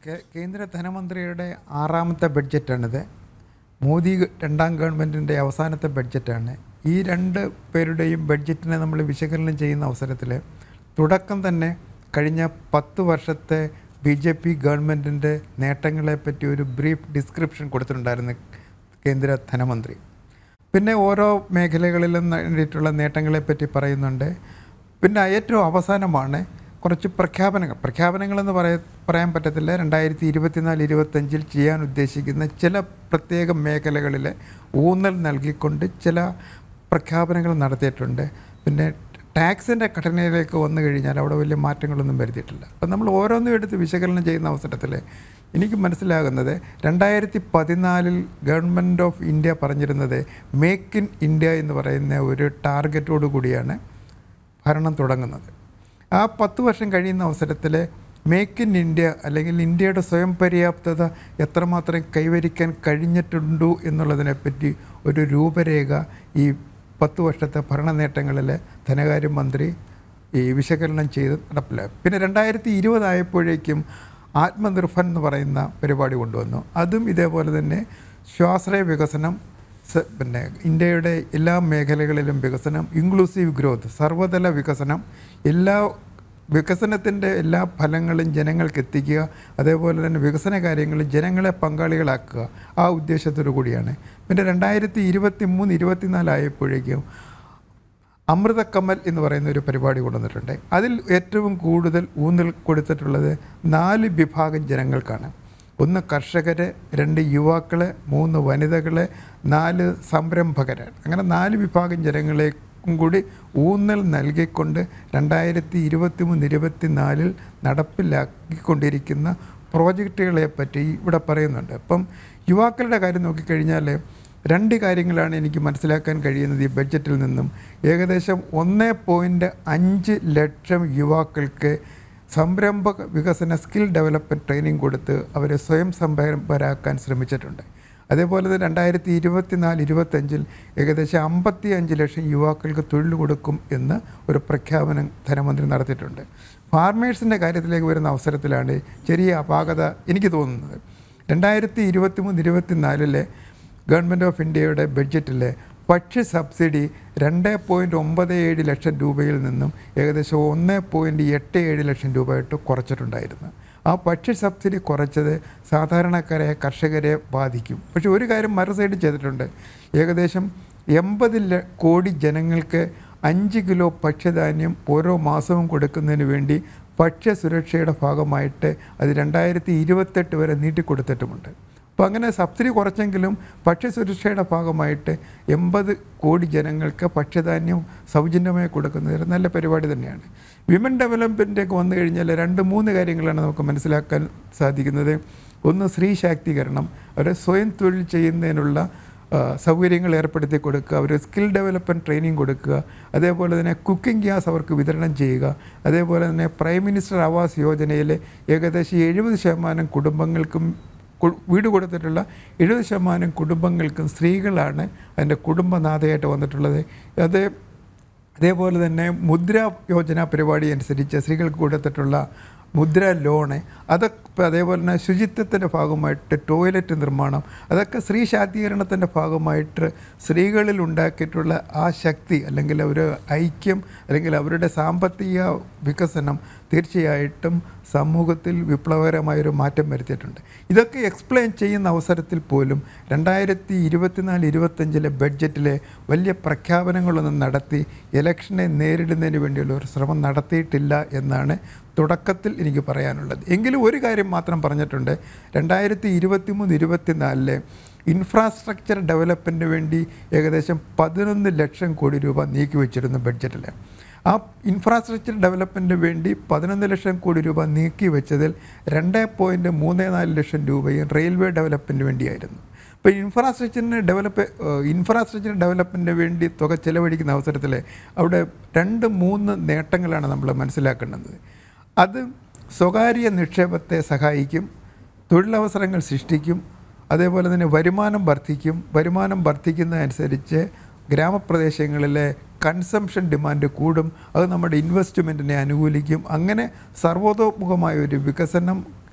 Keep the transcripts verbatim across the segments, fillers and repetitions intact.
കേന്ദ്ര ധനമന്ത്രിയുടെ ആറാമത്തെ ബഡ്ജറ്റാണിത്. മോദി രണ്ടാം ഗവൺമെൻറ്റിൻ്റെ അവസാനത്തെ ബഡ്ജറ്റാണ്. ഈ രണ്ട് പേരുടെയും ബഡ്ജറ്റിനെ നമ്മൾ വിശകലനം ചെയ്യുന്ന അവസരത്തിൽ തുടക്കം തന്നെ കഴിഞ്ഞ പത്ത് വർഷത്തെ ബി ജെ പി ഗവൺമെൻറ്റിൻ്റെ നേട്ടങ്ങളെപ്പറ്റി ഒരു ബ്രീഫ് ഡിസ്ക്രിപ്ഷൻ കൊടുത്തിട്ടുണ്ടായിരുന്നു കേന്ദ്ര ധനമന്ത്രി. പിന്നെ ഓരോ മേഖലകളിലും നേടിയിട്ടുള്ള നേട്ടങ്ങളെപ്പറ്റി പറയുന്നുണ്ട്. പിന്നെ ഏറ്റവും അവസാനമാണ് കുറച്ച് പ്രഖ്യാപനങ്ങൾ പ്രഖ്യാപനങ്ങളെന്ന് പറയ പറയാൻ പറ്റത്തില്ല രണ്ടായിരത്തി ഇരുപത്തിനാല് ഇരുപത്തഞ്ചിൽ ചെയ്യാൻ ഉദ്ദേശിക്കുന്ന ചില പ്രത്യേക മേഖലകളിൽ ഊന്നൽ നൽകിക്കൊണ്ട് ചില പ്രഖ്യാപനങ്ങൾ നടത്തിയിട്ടുണ്ട്. പിന്നെ ടാക്സിൻ്റെ ഘടനയിലേക്ക് വന്നു കഴിഞ്ഞാൽ അവിടെ വലിയ മാറ്റങ്ങളൊന്നും വരുത്തിയിട്ടില്ല. അപ്പം നമ്മൾ ഓരോന്നും എടുത്ത് വിശകലനം ചെയ്യുന്ന അവസരത്തിൽ എനിക്ക് മനസ്സിലാകുന്നത് രണ്ടായിരത്തി പതിനാലിൽ ഗവൺമെൻറ് ഓഫ് ഇന്ത്യ പറഞ്ഞിരുന്നത് മേക്ക് ഇൻ ഇന്ത്യ എന്ന് പറയുന്ന ഒരു ടാർഗറ്റോടു കൂടിയാണ് ഭരണം തുടങ്ങുന്നത്. ആ പത്ത് വർഷം കഴിയുന്ന അവസരത്തിൽ മേക്ക് ഇൻ ഇന്ത്യ അല്ലെങ്കിൽ ഇന്ത്യയുടെ സ്വയം പര്യാപ്തത എത്രമാത്രം കൈവരിക്കാൻ കഴിഞ്ഞിട്ടുണ്ടോ എന്നുള്ളതിനെപ്പറ്റി ഒരു രൂപരേഖ ഈ പത്ത് വർഷത്തെ ഭരണ നേട്ടങ്ങളിൽ ധനകാര്യമന്ത്രി ഈ വിശകലനം ചെയ്ത് നടപ്പിലാക്കും. പിന്നെ രണ്ടായിരത്തി ഇരുപതായപ്പോഴേക്കും ആത്മനിർഭർ എന്ന് പറയുന്ന പരിപാടി കൊണ്ടുവന്നു. അതും ഇതേപോലെ തന്നെ സ്വാശ്രയ വികസനം, പിന്നെ ഇന്ത്യയുടെ എല്ലാ മേഖലകളിലും വികസനം, ഇൻക്ലൂസീവ് ഗ്രോത്ത്, സർവ്വതല വികസനം, എല്ലാ വികസനത്തിൻ്റെ എല്ലാ ഫലങ്ങളും ജനങ്ങൾക്ക് എത്തിക്കുക, അതേപോലെ തന്നെ വികസന കാര്യങ്ങളിൽ ജനങ്ങളെ പങ്കാളികളാക്കുക, ആ ഉദ്ദേശത്തോടു കൂടിയാണ്. പിന്നെ രണ്ടായിരത്തി ഇരുപത്തി മൂന്ന് ഇരുപത്തിനാലായപ്പോഴേക്കും അമൃത കമൽ എന്ന് പറയുന്ന ഒരു പരിപാടി കൊണ്ടുവന്നിട്ടുണ്ട്. അതിൽ ഏറ്റവും കൂടുതൽ ഊന്നൽ കൊടുത്തിട്ടുള്ളത് നാല് വിഭാഗം ജനങ്ങൾക്കാണ്. ഒന്ന് കർഷകർ, രണ്ട് യുവാക്കൾ, മൂന്ന് വനിതകൾ, നാല് സംരംഭകർ. അങ്ങനെ നാല് വിഭാഗം ജനങ്ങളേക്കും കൂടി ഊന്നൽ നൽകിക്കൊണ്ട് രണ്ടായിരത്തി ഇരുപത്തി മൂന്ന് ഇരുപത്തി നാലിൽ നടപ്പിലാക്കിക്കൊണ്ടിരിക്കുന്ന പ്രോജക്റ്റുകളെ പറ്റി ഇവിടെ പറയുന്നുണ്ട്. അപ്പം യുവാക്കളുടെ കാര്യം നോക്കിക്കഴിഞ്ഞാൽ രണ്ട് കാര്യങ്ങളാണ് എനിക്ക് മനസ്സിലാക്കാൻ കഴിയുന്നത് ഈ ബഡ്ജറ്റിൽ നിന്നും. ഏകദേശം ഒന്ന് പോയിൻറ്റ് അഞ്ച് ലക്ഷം യുവാക്കൾക്ക് സംരംഭ വികസന സ്കിൽ ഡെവലപ്മെൻറ്റ് ട്രെയിനിങ് കൊടുത്ത് അവരെ സ്വയം സംരംഭരാക്കാൻ ശ്രമിച്ചിട്ടുണ്ട്. അതേപോലെ തന്നെ രണ്ടായിരത്തി ഇരുപത്തി നാല് ഇരുപത്തഞ്ചിൽ ഏകദേശം അമ്പത്തി അഞ്ച് ലക്ഷം യുവാക്കൾക്ക് തൊഴിൽ കൊടുക്കും എന്ന് ഒരു പ്രഖ്യാപനം ധനമന്ത്രി നടത്തിയിട്ടുണ്ട്. ഫാർമേഴ്സിൻ്റെ കാര്യത്തിലേക്ക് വരുന്ന അവസരത്തിലാണ് ചെറിയ അപാകത എനിക്ക് തോന്നുന്നത്. രണ്ടായിരത്തി ഇരുപത്തി മൂന്ന് ഇരുപത്തി നാലിലെ ഗവൺമെൻറ് ഓഫ് ഇന്ത്യയുടെ ബഡ്ജറ്റിലെ ഭക്ഷ്യ സബ്സിഡി രണ്ട് പോയിൻറ്റ് ഒമ്പത് ഏഴ് ലക്ഷം രൂപയിൽ നിന്നും ഏകദേശം ഒന്ന് പോയിൻറ്റ് എട്ട് ഏഴ് ലക്ഷം രൂപയായിട്ട് കുറച്ചിട്ടുണ്ടായിരുന്നു. ആ ഭക്ഷ്യ സബ്സിഡി കുറച്ചത് സാധാരണക്കാരായ കർഷകരെ ബാധിക്കും. പക്ഷേ ഒരു കാര്യം മറു സൈഡ് ചെയ്തിട്ടുണ്ട്. ഏകദേശം എൺപത് കോടി ജനങ്ങൾക്ക് അഞ്ച് കിലോ ഭക്ഷ്യധാന്യം ഓരോ മാസവും കൊടുക്കുന്നതിന് വേണ്ടി ഭക്ഷ്യ സുരക്ഷയുടെ ഭാഗമായിട്ട് അത് രണ്ടായിരത്തി ഇരുപത്തെട്ട് വരെ നീട്ടിക്കൊടുത്തിട്ടുമുണ്ട്. അപ്പോൾ അങ്ങനെ സബ്സിഡി കുറച്ചെങ്കിലും ഭക്ഷ്യസുരക്ഷയുടെ ഭാഗമായിട്ട് എൺപത് കോടി ജനങ്ങൾക്ക് ഭക്ഷ്യധാന്യം സൗജന്യമായി കൊടുക്കുന്നത് നല്ല പരിപാടി തന്നെയാണ്. വിമൻ ഡെവലപ്മെൻറ്റൊക്കെ വന്നു കഴിഞ്ഞാൽ രണ്ട് മൂന്ന് കാര്യങ്ങളാണ് നമുക്ക് മനസ്സിലാക്കാൻ സാധിക്കുന്നത്. ഒന്ന്, സ്ത്രീ ശാക്തീകരണം, അവരെ സ്വയം തൊഴിൽ ചെയ്യുന്നതിനുള്ള സൗകര്യങ്ങൾ ഏർപ്പെടുത്തി കൊടുക്കുക, അവർ സ്കിൽ ഡെവലപ്മെൻറ്റ് ട്രെയിനിങ് കൊടുക്കുക, അതേപോലെ തന്നെ കുക്കിംഗ് ഗ്യാസ് അവർക്ക് വിതരണം ചെയ്യുക, അതേപോലെ തന്നെ പ്രൈം മിനിസ്റ്റർ ആവാസ് യോജനയിൽ ഏകദേശം എഴുപത് ശതമാനം കുടുംബങ്ങൾക്കും വീട് കൊടുത്തിട്ടുള്ള എഴുപത് ശതമാനം കുടുംബങ്ങൾക്കും സ്ത്രീകളാണ് അതിൻ്റെ കുടുംബനാഥയായിട്ട് വന്നിട്ടുള്ളത്. അത് അതേപോലെ തന്നെ മുദ്ര യോജന പരിപാടി അനുസരിച്ച് സ്ത്രീകൾക്ക് കൊടുത്തിട്ടുള്ള മുദ്ര ലോണ്, അതൊക്കെ അതേപോലെ തന്നെ ശുചിത്വത്തിൻ്റെ ഭാഗമായിട്ട് ടോയ്ലറ്റ് നിർമ്മാണം, അതൊക്കെ സ്ത്രീ ശാക്തീകരണത്തിൻ്റെ ഭാഗമായിട്ട് സ്ത്രീകളിൽ ഉണ്ടാക്കിയിട്ടുള്ള ആ ശക്തി അല്ലെങ്കിൽ ഒരു ഐക്യം അല്ലെങ്കിൽ അവരുടെ സാമ്പത്തിക വികസനം തീർച്ചയായിട്ടും സമൂഹത്തിൽ വിപ്ലവകരമായൊരു മാറ്റം വരുത്തിയിട്ടുണ്ട്. ഇതൊക്കെ എക്സ്പ്ലെയിൻ ചെയ്യുന്ന അവസരത്തിൽ പോലും രണ്ടായിരത്തി ഇരുപത്തിനാല് ഇരുപത്തഞ്ചിലെ ബഡ്ജറ്റിലെ വലിയ പ്രഖ്യാപനങ്ങളൊന്നും നടത്തി ഇലക്ഷനെ നേരിടുന്നതിന് വേണ്ടിയുള്ള ഒരു ശ്രമം നടത്തിയിട്ടില്ല എന്നാണ് തുടക്കത്തിൽ എനിക്ക് പറയാനുള്ളത്. എങ്കിലും ഒരു കാര്യം മാത്രം പറഞ്ഞിട്ടുണ്ട്. രണ്ടായിരത്തി ഇരുപത്തി മൂന്ന് ഇരുപത്തിനാലിലെ ഇൻഫ്രാസ്ട്രക്ചർ ഡെവലപ്മെൻറ്റിന് വേണ്ടി ഏകദേശം പതിനൊന്ന് ലക്ഷം കോടി രൂപ നീക്കി വെച്ചിരുന്നു ബഡ്ജറ്റിൽ. ആ ഇൻഫ്രാസ്ട്രക്ചർ ഡെവലപ്മെൻറ്റിന് വേണ്ടി പതിനൊന്ന് ലക്ഷം കോടി രൂപ നീക്കി വെച്ചതിൽ രണ്ട് പോയിൻറ്റ് മൂന്ന് നാല് ലക്ഷം രൂപയും റെയിൽവേ ഡെവലപ്മെൻറ്റിന് വേണ്ടിയായിരുന്നു. ഇപ്പോൾ ഇൻഫ്രാസ്ട്രക്ചറിന് ഡെവലപ്പ് ഇൻഫ്രാസ്ട്രക്ചർ ഡെവലപ്മെൻറ്റിന് വേണ്ടി തുക ചെലവഴിക്കുന്ന അവസരത്തിൽ അവിടെ രണ്ട് മൂന്ന് നേട്ടങ്ങളാണ് നമ്മൾ മനസ്സിലാക്കേണ്ടത്. അത് സ്വകാര്യ നിക്ഷേപത്തെ സഹായിക്കും, തൊഴിലവസരങ്ങൾ സൃഷ്ടിക്കും, അതേപോലെ തന്നെ വരുമാനം വർദ്ധിക്കും. വരുമാനം വർദ്ധിക്കുന്നതനുസരിച്ച് ഗ്രാമപ്രദേശങ്ങളിലെ കൺസംഷൻ ഡിമാൻഡ് കൂടും, അത് നമ്മുടെ ഇൻവെസ്റ്റ്മെൻറ്റിനെ അനുകൂലിക്കും. അങ്ങനെ സർവ്വതോമുഖമായ ഒരു വികസനം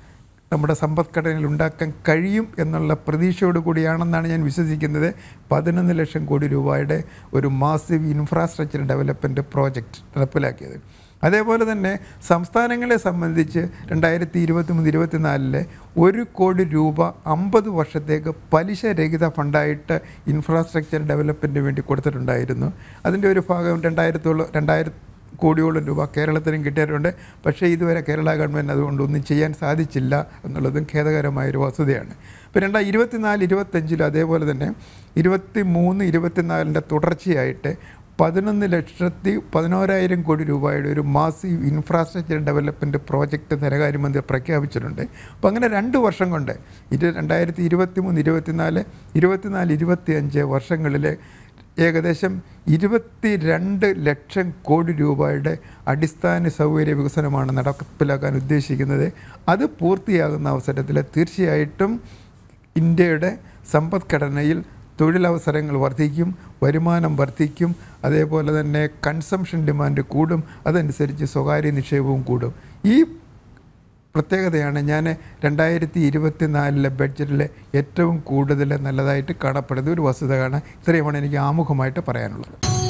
നമ്മുടെ സമ്പദ്ഘടനയിൽ ഉണ്ടാക്കാൻ കഴിയും എന്നുള്ള പ്രതീക്ഷയോട് കൂടിയാണെന്നാണ് ഞാൻ വിശ്വസിക്കുന്നത് പതിനൊന്ന് ലക്ഷം കോടി രൂപയുടെ ഒരു മാസീവ് ഇൻഫ്രാസ്ട്രക്ചർ ഡെവലപ്മെൻറ്റ് പ്രോജക്റ്റ് നടപ്പിലാക്കിയത്. അതേപോലെ തന്നെ സംസ്ഥാനങ്ങളെ സംബന്ധിച്ച് രണ്ടായിരത്തി ഇരുപത്തി മൂന്ന് ഇരുപത്തിനാലിലെ ഒരു കോടി രൂപ അമ്പത് വർഷത്തേക്ക് പലിശരഹിത ഫണ്ടായിട്ട് ഇൻഫ്രാസ്ട്രക്ചർ ഡെവലപ്മെൻറ്റിന് വേണ്ടി കൊടുത്തിട്ടുണ്ടായിരുന്നു. അതിൻ്റെ ഒരു ഭാഗം രണ്ടായിരത്തോളം രണ്ടായിരത്തി കോടിയോളം രൂപ കേരളത്തിനും കിട്ടിയിട്ടുണ്ട്. പക്ഷേ ഇതുവരെ കേരള ഗവൺമെൻറ് അതുകൊണ്ടൊന്നും ചെയ്യാൻ സാധിച്ചില്ല എന്നുള്ളതും ഖേദകരമായൊരു വസ്തുതയാണ്. ഇപ്പോൾ രണ്ടായിരത്തി ഇരുപത്തിനാല് ഇരുപത്തഞ്ചിലും അതേപോലെ തന്നെ ഇരുപത്തി മൂന്ന് ഇരുപത്തിനാലിൻ്റെ തുടർച്ചയായിട്ട് പതിനൊന്ന് ലക്ഷത്തി പതിനോരായിരം കോടി രൂപയുടെ ഒരു മാസീവ് ഇൻഫ്രാസ്ട്രക്ചർ ഡെവലപ്മെൻറ്റ് പ്രോജക്റ്റ് ധനകാര്യമന്ത്രി പ്രഖ്യാപിച്ചിട്ടുണ്ട്. അപ്പോൾ അങ്ങനെ രണ്ട് വർഷം കൊണ്ട് ഇത് രണ്ടായിരത്തി ഇരുപത്തി മൂന്ന് ഇരുപത്തിനാല് ഇരുപത്തിനാല് ഇരുപത്തി അഞ്ച് വർഷങ്ങളിലെ ഏകദേശം ഇരുപത്തി രണ്ട് ലക്ഷം കോടി രൂപയുടെ അടിസ്ഥാന സൗകര്യ വികസനമാണ് നടപ്പിലാക്കാൻ ഉദ്ദേശിക്കുന്നത്. അത് പൂർത്തിയാകുന്ന അവസരത്തിൽ തീർച്ചയായിട്ടും ഇന്ത്യയുടെ സമ്പദ്ഘടനയിൽ തൊഴിലവസരങ്ങൾ വർദ്ധിക്കും, വരുമാനം വർദ്ധിക്കും, അതേപോലെ തന്നെ കൺസംഷൻ ഡിമാൻഡ് കൂടും, അതനുസരിച്ച് സ്വകാര്യ നിക്ഷേപവും കൂടും. ഈ പ്രത്യേകതയാണ് ഞാൻ രണ്ടായിരത്തി ഇരുപത്തി നാലിലെ ബഡ്ജറ്റിലെ ഏറ്റവും കൂടുതൽ നല്ലതായിട്ട് കാണപ്പെടുന്ന ഒരു വസ്തുതയാണ്. ഇത്രയുമാണ് എനിക്ക് ആമുഖമായിട്ട് പറയാനുള്ളത്.